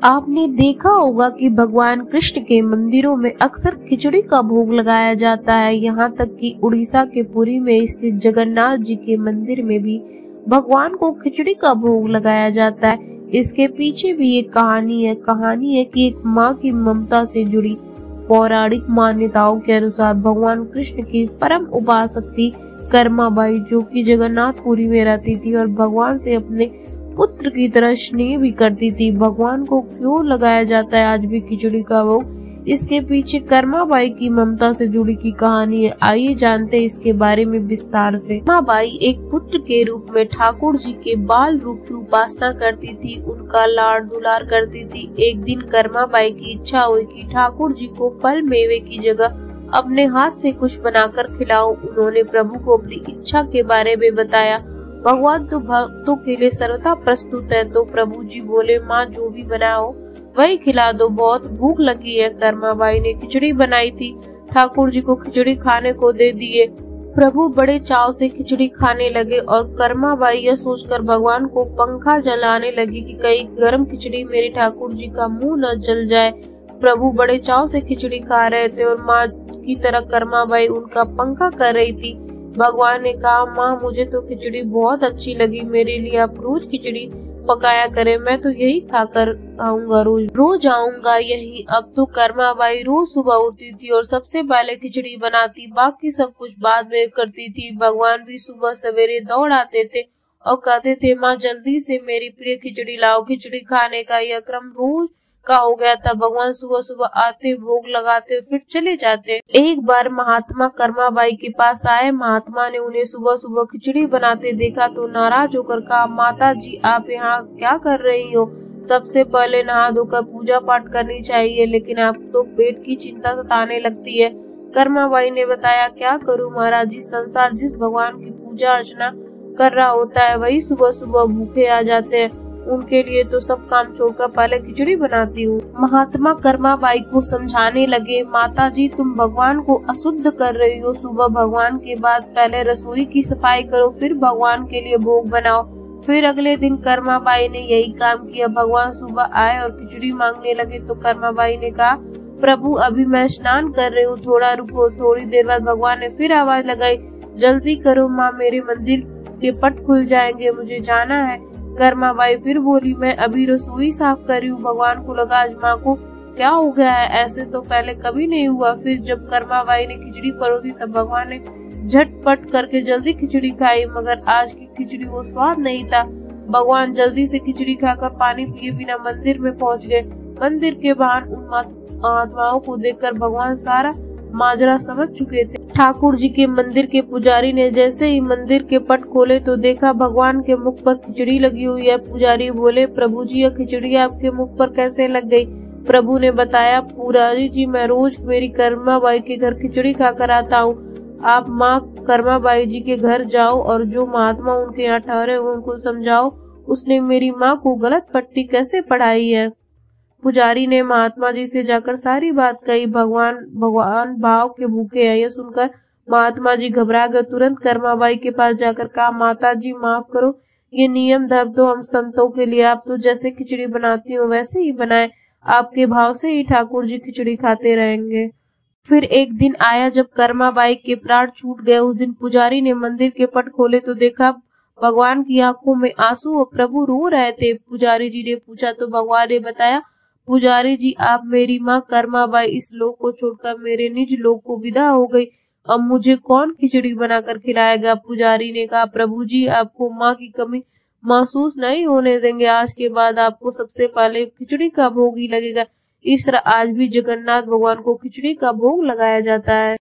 आपने देखा होगा कि भगवान कृष्ण के मंदिरों में अक्सर खिचड़ी का भोग लगाया जाता है। यहाँ तक कि उड़ीसा के पुरी में स्थित जगन्नाथ जी के मंदिर में भी भगवान को खिचड़ी का भोग लगाया जाता है। इसके पीछे भी एक कहानी है कि एक माँ की ममता से जुड़ी पौराणिक मान्यताओं के अनुसार भगवान कृष्ण की परम उपासक थी कर्माबाई, जो कि जगन्नाथपुरी में रहती थी और भगवान से अपने पुत्र की तरह स्नेह भी करती थी। भगवान को क्यों लगाया जाता है आज भी खिचड़ी का भोग? इसके पीछे कर्माबाई की ममता से जुड़ी की कहानी है। आइए जानते हैं इसके बारे में विस्तार से। कर्माबाई एक पुत्र के रूप में ठाकुर जी के बाल रूप की उपासना करती थी, उनका लाड़ दुलार करती थी। एक दिन कर्माबाई की इच्छा हुई कि ठाकुर जी को फल मेवे की जगह अपने हाथ से कुछ बनाकर खिलाओ। उन्होंने प्रभु को अपनी इच्छा के बारे में बताया। भगवान तो भक्तों के लिए सर्वथा प्रस्तुत है, तो प्रभु जी बोले, माँ जो भी बनाओ वही खिला दो, बहुत भूख लगी है। कर्माबाई ने खिचड़ी बनाई थी, ठाकुर जी को खिचड़ी खाने को दे दिए। प्रभु बड़े चाव से खिचड़ी खाने लगे और कर्माबाई यह सोचकर भगवान को पंखा जलाने लगी कि कहीं गर्म खिचड़ी मेरे ठाकुर जी का मुंह न जल जाए। प्रभु बड़े चाव से खिचड़ी खा रहे थे और माँ की तरह कर्माबाई उनका पंखा कर रही थी। भगवान ने कहा, माँ मुझे तो खिचड़ी बहुत अच्छी लगी, मेरे लिए आप रोज खिचड़ी पकाया करें, मैं तो यही खाकर आऊंगा, रोज आऊंगा यही। अब तो कर्माबाई रोज सुबह उठती थी और सबसे पहले खिचड़ी बनाती, बाकी सब कुछ बाद में करती थी। भगवान भी सुबह सवेरे दौड़ आते थे और कहते थे, माँ जल्दी से मेरी प्रिय खिचड़ी लाओ। खिचड़ी खाने का यह क्रम रोज का हो गया था। भगवान सुबह सुबह आते, भोग लगाते, फिर चले जाते। एक बार महात्मा कर्माबाई के पास आए। महात्मा ने उन्हें सुबह सुबह खिचड़ी बनाते देखा तो नाराज होकर कहा, माता जी आप यहाँ क्या कर रही हो? सबसे पहले नहा धोकर पूजा पाठ करनी चाहिए, लेकिन आप तो पेट की चिंता सताने लगती है। कर्माबाई ने बताया, क्या करूँ महाराज जी, संसार जिस भगवान की पूजा अर्चना कर रहा होता है वही सुबह सुबह भूखे आ जाते हैं, उनके लिए तो सब काम छोड़कर पहले खिचड़ी बनाती हूँ। महात्मा कर्माबाई को समझाने लगे, माता जी तुम भगवान को अशुद्ध कर रही हो। सुबह भगवान के बाद पहले रसोई की सफाई करो, फिर भगवान के लिए भोग बनाओ। फिर अगले दिन कर्माबाई ने यही काम किया। भगवान सुबह आए और खिचड़ी मांगने लगे तो कर्माबाई ने कहा, प्रभु अभी मैं स्नान कर रही हूँ, थोड़ा रुको। थोड़ी देर बाद भगवान ने फिर आवाज लगाई, जल्दी करो माँ, मेरे मंदिर के पट खुल जाएंगे, मुझे जाना है। कर्माबाई फिर बोली, मैं अभी रसोई साफ कर रही हूँ। भगवान को लगा आज माँ को क्या हो गया है, ऐसे तो पहले कभी नहीं हुआ। फिर जब कर्माबाई ने खिचड़ी परोसी तब भगवान ने झटपट करके जल्दी खिचड़ी खाई, मगर आज की खिचड़ी वो स्वाद नहीं था। भगवान जल्दी से खिचड़ी खाकर पानी पिए बिना मंदिर में पहुँच गए। मंदिर के बाहर उन आत्माओं को देखकर भगवान सारा माजरा समझ चुके थे। ठाकुर जी के मंदिर के पुजारी ने जैसे ही मंदिर के पट खोले तो देखा भगवान के मुख पर खिचड़ी लगी हुई है। पुजारी बोले, प्रभु जी यह खिचड़ी आपके मुख पर कैसे लग गई? प्रभु ने बताया, पुजारी जी मैं रोज मेरी कर्माबाई के घर खिचड़ी खाकर आता हूँ। आप माँ कर्माबाई जी के घर जाओ और जो महात्मा उनके यहाँ ठहरे उनको समझाओ उसने मेरी माँ को गलत पट्टी कैसे पढ़ाई है। पुजारी ने महात्मा जी से जाकर सारी बात कही। भगवान भाव के भूखे हैं। यह सुनकर महात्मा जी घबरा गए। तुरंत कर्माबाई के पास जाकर कहा, माता जी माफ करो, ये नियम धर्म तो हम संतों के लिए, आप तो जैसे खिचड़ी बनाती हो वैसे ही बनाए, आपके भाव से ही ठाकुर जी खिचड़ी खाते रहेंगे। फिर एक दिन आया जब कर्माबाई के प्राण छूट गए। उस दिन पुजारी ने मंदिर के पट खोले तो देखा भगवान की आंखों में आंसू और प्रभु रो रहे थे। पुजारी जी ने पूछा तो भगवान ने बताया, पुजारी जी आप मेरी माँ कर्माबाई इस लोक को छोड़कर मेरे निज लोक को विदा हो गई, अब मुझे कौन खिचड़ी बनाकर खिलाएगा? पुजारी ने कहा, प्रभु जी आपको माँ की कमी महसूस नहीं होने देंगे, आज के बाद आपको सबसे पहले खिचड़ी का भोग ही लगेगा। इस तरह आज भी जगन्नाथ भगवान को खिचड़ी का भोग लगाया जाता है।